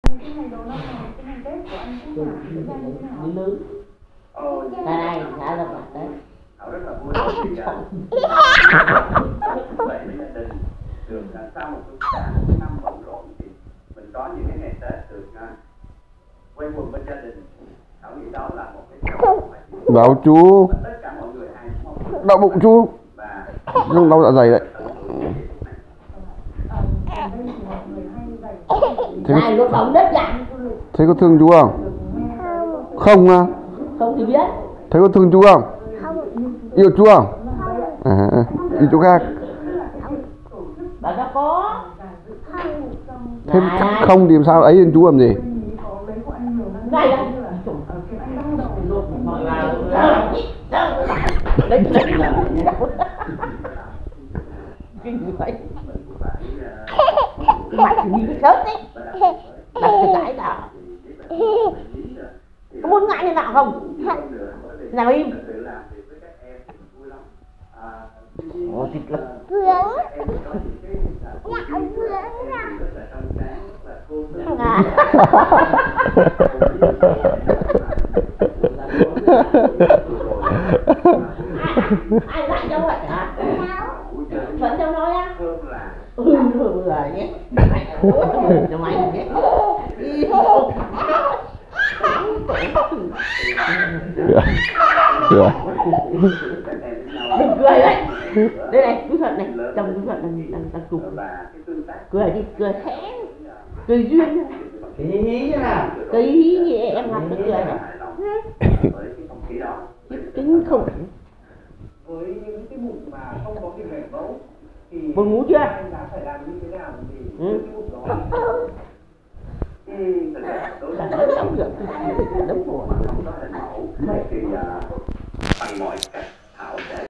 cái ngày đầu năm này, cái ngày Tết của anh cũng là diễn ra như thế nào? Đi lớn. Cái này khá là mặt đấy. Rất là vui vậy với gia đình được sau một cả năm bận rộn thì mình có những cái ngày Tết được quay quần bên gia đình. Thảo nghĩ đó là một cái Đau chú. tất cả mọi người ai cũng mong Đau bụng chú. Nhưng đau dạ dày đấy. Này nó bóng đất dạng. Thế có thương chú không? Không à? Không thì biết. Thế có thương chú không? Yêu chú không? Yêu chú khác. Bà đã có. Thế không thì sao ấy chú làm gì? Này đây. Đấy là kinh vậy. Mày nhìn cái sớt đấy. Đặt cái nào. Có muốn ngại như nào không? Nào im. Ồ thịt lắm. Ai dạy cho vậy hả? Vẫn cho nói á. Rồi nhé. Cho mày nhé. Đừng cười đấy. Đây này, cứ thật này, chồng cứ thật đang chụp. Cười đi, cười khẽ. Cười duyên. Cái hí chứ nào. Cái hí như em học nó cười này. Kinh khủng. Với những cái bụng mà không có cái mẻ mẫu thì buồn ngủ chưa? anh đã phải làm như thế nào thì cái bụng đó Đóng được. Đóng buồn. thì